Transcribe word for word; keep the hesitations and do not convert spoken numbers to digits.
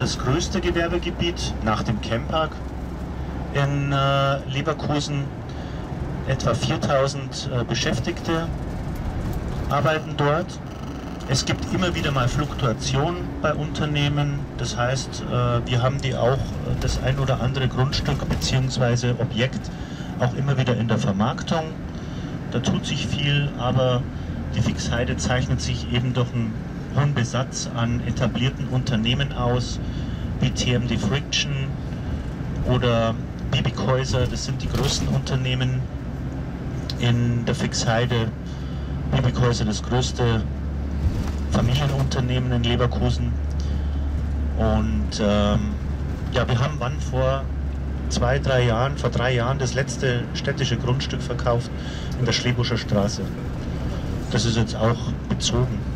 Das größte Gewerbegebiet nach dem Chempark in äh, Leverkusen. Etwa viertausend äh, Beschäftigte arbeiten dort. Es gibt immer wieder mal Fluktuationen bei Unternehmen. Das heißt, äh, wir haben die auch äh, das ein oder andere Grundstück bzw. Objekt auch immer wieder in der Vermarktung. Da tut sich viel, aber die Fixheide zeichnet sich eben durch einen hohen Besatz an etablierten Unternehmen aus, wie T M D Friction oder Biebighäuser. Das sind die größten Unternehmen in der Fixheide. Biebighäuser, das größte Familienunternehmen in Leverkusen. Und ähm, ja, wir haben wann vor zwei, drei Jahren, vor drei Jahren das letzte städtische Grundstück verkauft in der Schleebuscher Straße. Das ist jetzt auch bezogen.